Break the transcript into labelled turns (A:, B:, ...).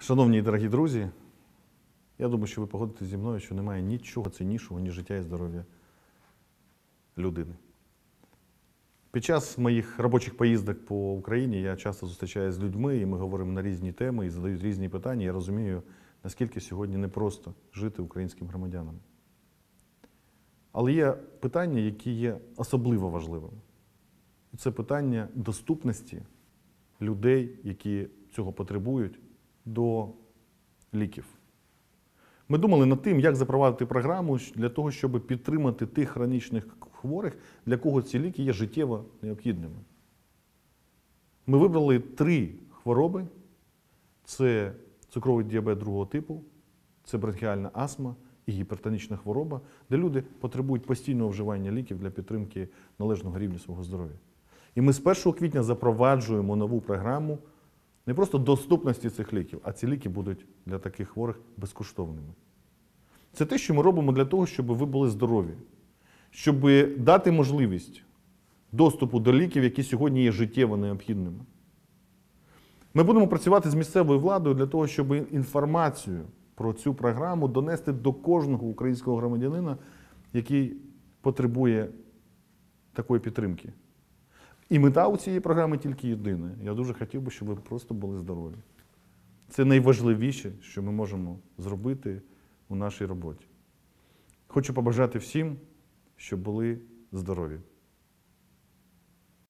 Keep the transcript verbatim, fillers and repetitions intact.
A: Шановні і дорогі друзі, я думаю, що ви погодитесь зі мною, що немає нічого ціннішого, ніж життя і здоров'я людини. Під час моїх робочих поїздок по Україні я часто зустрічаюся з людьми, і ми говоримо на різні теми, і задають різні питання. Я розумію, наскільки сьогодні непросто жити українським громадянам. Але є питання, які є особливо важливими. І це питання доступності людей, які цього потребують, до ліків. Ми думали над тим, як запровадити програму для того, щоб підтримати тих хронічних хворих, для кого ці ліки є життєво необхідними. Ми вибрали три хвороби. Це цукровий діабет другого типу, це бронхіальна астма і гіпертонічна хвороба, де люди потребують постійного вживання ліків для підтримки належного рівня свого здоров'я. І ми з першого квітня запроваджуємо нову програму не просто доступності цих ліків, а ці ліки будуть для таких хворих безкоштовними. Це те, що ми робимо для того, щоб ви були здорові, щоб дати можливість доступу до ліків, які сьогодні є життєво необхідними. Ми будемо працювати з місцевою владою для того, щоб інформацію про цю програму донести до кожного українського громадянина, який потребує такої підтримки. І мета у цієї програми тільки єдина. Я дуже хотів би, щоб ви просто були здорові. Це найважливіше, що ми можемо зробити у нашій роботі. Хочу побажати всім, щоб були здорові.